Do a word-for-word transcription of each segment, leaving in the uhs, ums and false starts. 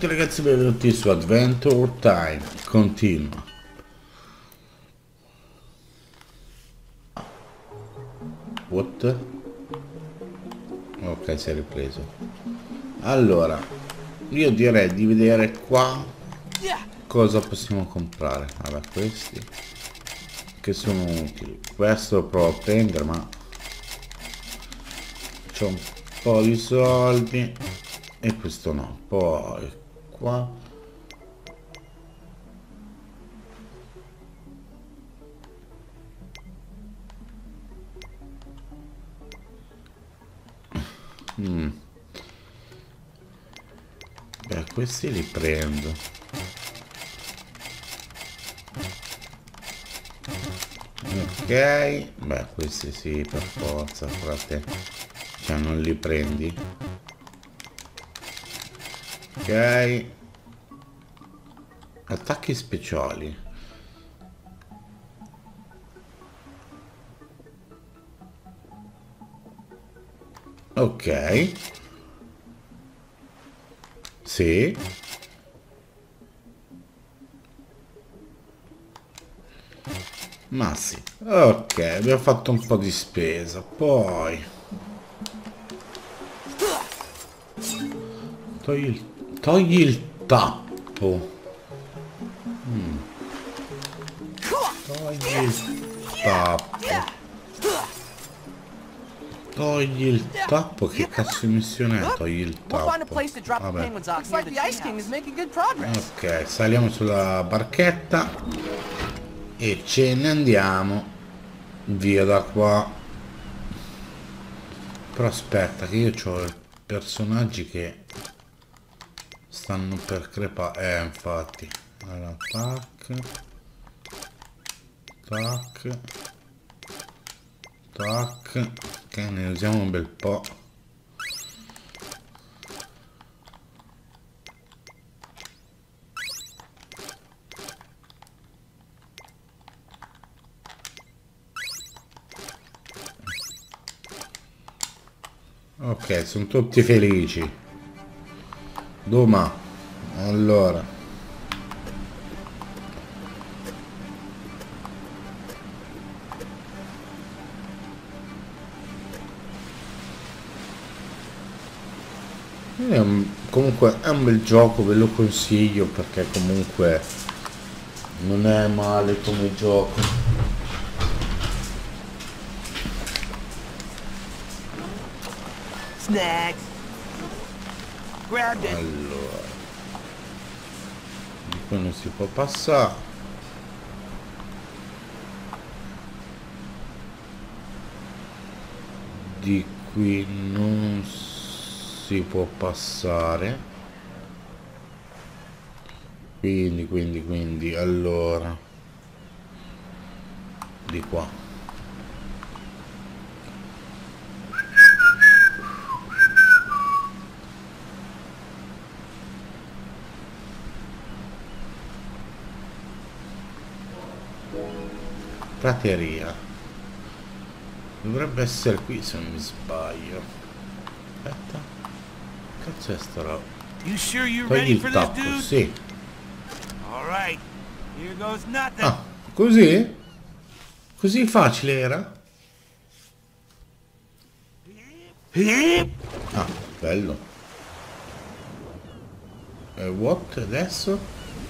tutti ragazzi, benvenuti su Adventure Time. Continua. What? Ok, si è ripreso. Allora, io direi di vedere qua cosa possiamo comprare. Vabbè, questi che sono utili. Questo lo provo a prendere, ma c'ho un po' di soldi e questo no. Poi qua mm. Beh, questi li prendo. Ok, beh, questi sì, per forza, frate. Cioè, non li prendi. Ok. Attacchi speciali. Ok. Sì. Ma sì. Ok, abbiamo fatto un po' di spesa. Poi togli il, togli il tappo. Mm. Togli il tappo. Togli il tappo. Che cazzo di missione è? Togli il tappo. Vabbè. Ok, saliamo sulla barchetta e ce ne andiamo via da qua. Però aspetta, che io ho personaggi che stanno per crepare. Eh, infatti. Allora, tac, tac, tac, che ne usiamo un bel po'. Ok, sono tutti felici. Doma, allora. È un, comunque è un bel gioco, ve lo consiglio perché comunque non è male come gioco. Snacks. Grabbed it. Allora, di qua non si può passare. Di qui non si può passare. Quindi, quindi, quindi, allora, di qua. Prateria dovrebbe essere qui se non mi sbaglio. Aspetta, cazzo è sta roba? You sure you're Togli ready il for this, tappo, dude? sì. All right. Here goes nothing. Ah, così? Così facile era? Ah, bello. E what adesso?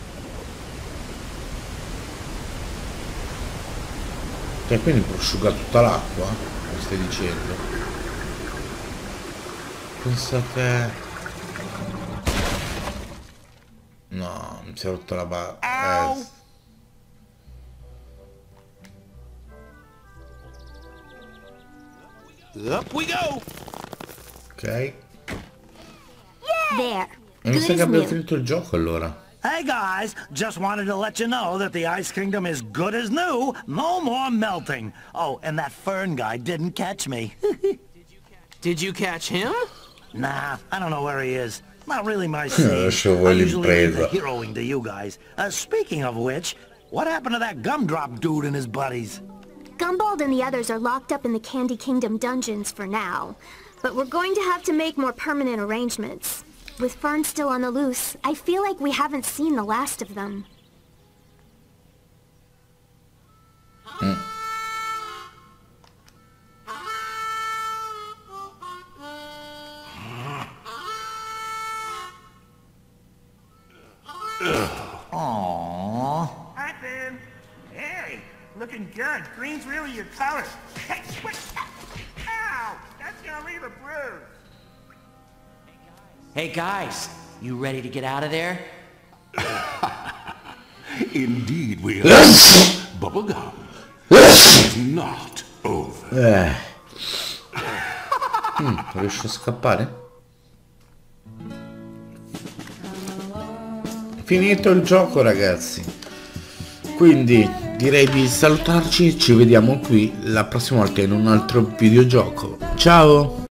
Cioè, quindi prosciuga tutta l'acqua? Lo stai dicendo? Pensa che... No, mi si è rotta la barra. Eh. Up we go. Ok. E There. mi sa Good che as abbiamo new. finito il gioco allora. Hey guys, just wanted to let you know that the Ice Kingdom is good as new. No more melting. Oh, and that Fern guy didn't catch me. Did you catch him? Nah, I don't know where he is. Not really my scene. Lasciavo I usually leave the l'impresa. heroing to you guys. Uh, speaking of which, what happened to that gumdrop dude and his buddies? Gumball and the others are locked up in the Candy Kingdom dungeons for now. But we're going to have to make more permanent arrangements. With Fern still on the loose, I feel like we haven't seen the last of them. Mm. Aww. Hi, Ben. Hey, looking good. Green's really your color. Hey, what? Ow! That's gonna leave a bruise. Hey guys, you ready to get out of there? Indeed we are. Bubblegum. It's not over. Eh. Mm, riesce a scappare? Finito il gioco, ragazzi. Quindi direi di salutarci e ci vediamo qui la prossima volta in un altro videogioco. Ciao!